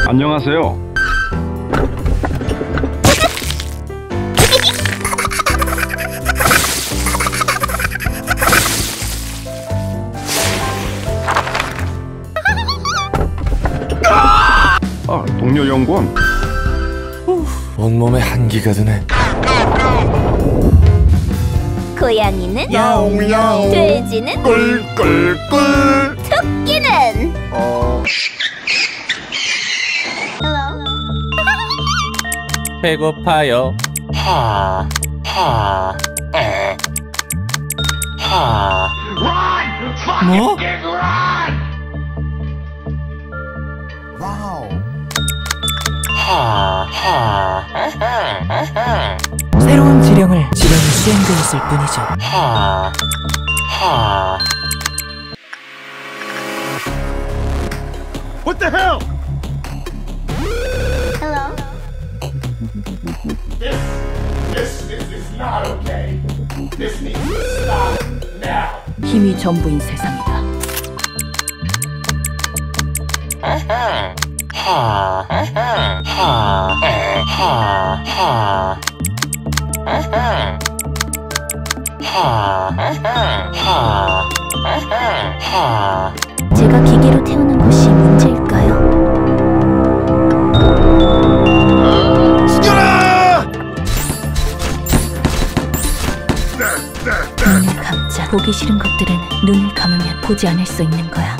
안녕하세요. 동료 연구원. 온몸에 한기가 드네. 고양이는 야옹야옹, 돼지는 꿀꿀꿀. 토끼는 배고파요. 뭐? 새로운 지령이 수행되었을 뿐이죠. What the hell? Hello. This is not okay. This needs to stop now. 힘이 전부인 세상이다. 제가 기계로 태우는 것이 문제일까요? 죽여라! 눈을 감자. 보기 싫은 것들은 눈을 감으면 보지 않을 수 있는 거야.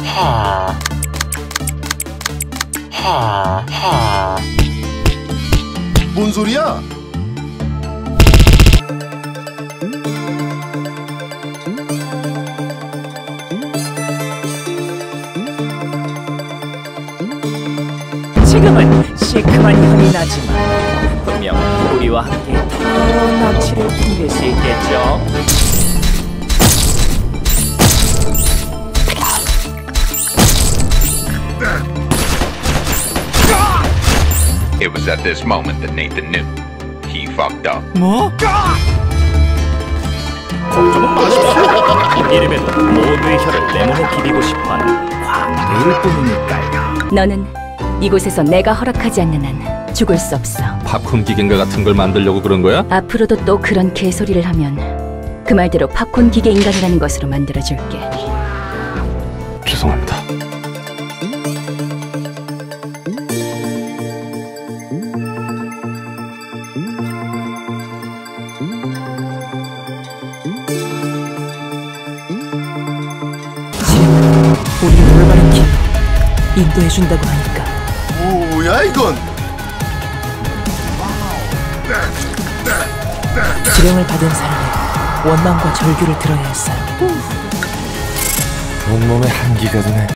뭔 소리야? 지금은 시큼한 향이 나지만 분명 우리와 함께 더 납치를 풍길 수 있겠죠. It was at this moment that Nathan knew. He fucked up. 뭐? 걱정은 마십시오. 이름에도 모두의 혀를 내 몸에 비비고 싶어하는 광대일 뿐이니까요. 너는 이곳에서 내가 허락하지 않는 한 죽을 수 없어. 팝콘 기계인가 같은 걸 만들려고 그런 거야? 앞으로도 또 그런 개소리를 하면 그 말대로 팝콘 기계 인간이라는 것으로 만들어줄게. 죄송합니다. 우리를 올바른 길로 인도해준다고 하니까. 뭐야 이건? 지령을 받은 사람은 원망과 절규를 들어야 했어요. 온몸에 한기가 드네.